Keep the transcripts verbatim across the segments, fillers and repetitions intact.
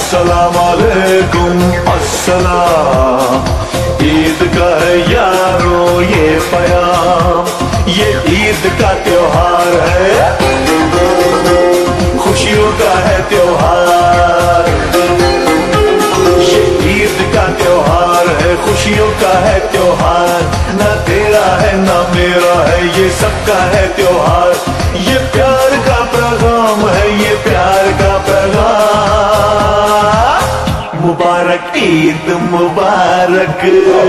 अस्सलाम वालेकुम अस्सलाम। ईद का है यारो ये प्याम, ये ईद का त्योहार है, खुशियों का है त्योहार। ये ईद का त्योहार है, खुशियों का है त्योहार। ना तेरा है ना मेरा है, ये सबका है त्योहार। ये प्यार का पैगाम है, ये प्यार का पैगाम। मुबारक ईद मुबारक,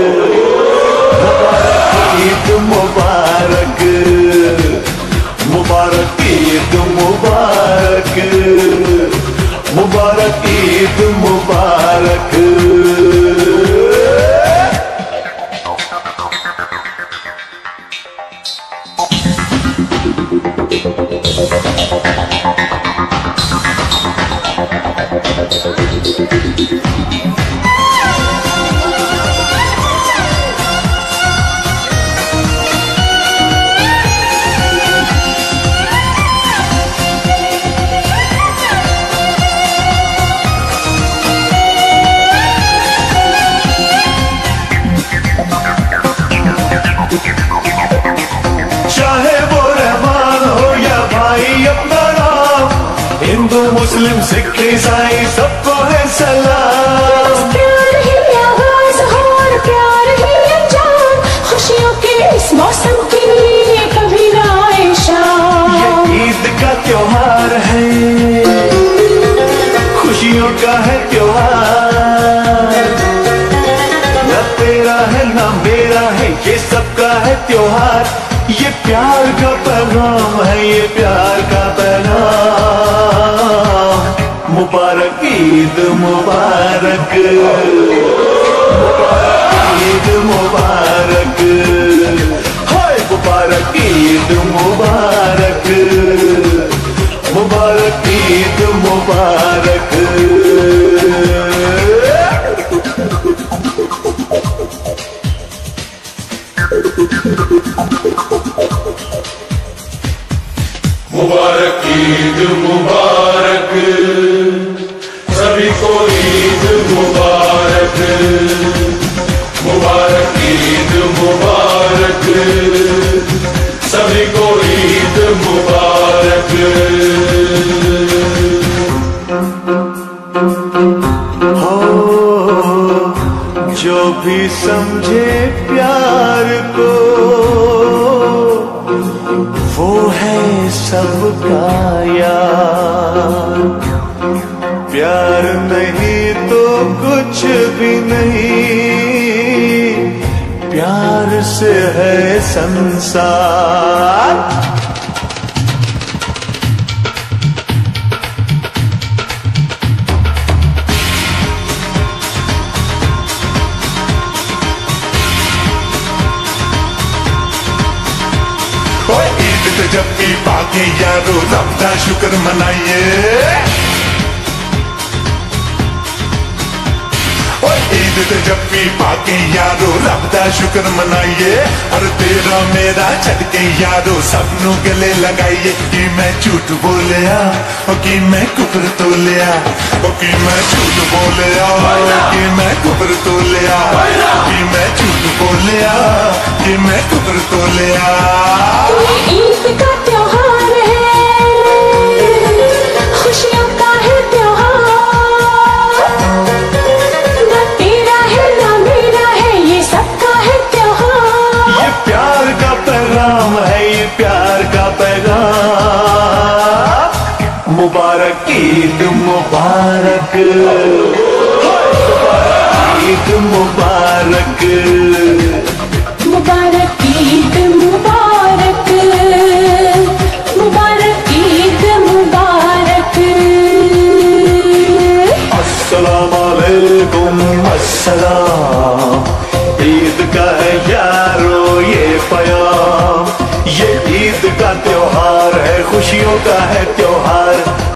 मुबारक ईद मुबारक, मुबारक ईद मुबारक, मुबारक ईद मुबारक। चाहे वो रहमान हो या भाई अपना नाम, हिंदू मुस्लिम सिख ईसाई सबको है सलाम। प्यार ही आवाज हो और प्यार ही अंजाम, खुशियों के इस मौसम के लिए कभी ना आए शाम। ये ईद का त्योहार है, खुशियों का है त्योहार। न तेरा है ना मेरा है, ये सबका है त्योहार। ये प्यार का पैगाम है, ये प्यार का पैगाम। मुबारक ईद मुबारक, मुबारक ईद मुबारक, हाय मुबारक ईद मुबारक, मुबारक ईद मुबारक। मुबारक ईद मुबारक, सभी को ईद मुबारक। मुबारक ईद मुबारक, सभी को ईद मुबारक। हो जो भी समझे प्यार को, वो है सबका यार। प्यार नहीं तो कुछ भी नहीं, प्यार से है संसार। ईद पे जब भी पाके यारो रब दा शुक्र मनाइए। ईद पे जब भी पाके यारो रब दा शुक्र मनाइए। और तेरा मेरा छड़ के यारो सबनों गले लगाइए। कि मैं झूठ बोलिया ओ कि मैं कुफर तोलिया, ओ कि मैं झूठ बोलिया कि मैं कुफर तोलिया, कि मैं झूठ बोलिया कि मैं कुफर तोलिया। ईद का त्योहार है, खुशियों का है त्योहार। न तेरा है ना मेरा है, ये सबका है त्योहार। ये प्यार का पैगाम है, ये प्यार का पैगाम। मुबारक ईद मुबारक, ईद मुबारक, मुबारक ईद मुबारक, मुबारक ईद मुबारक। अस्सलाम वालेकुम अस्सलाम। ईद का है यारो ये प्याम, ये ईद का त्योहार है, खुशियों का है त्योहार।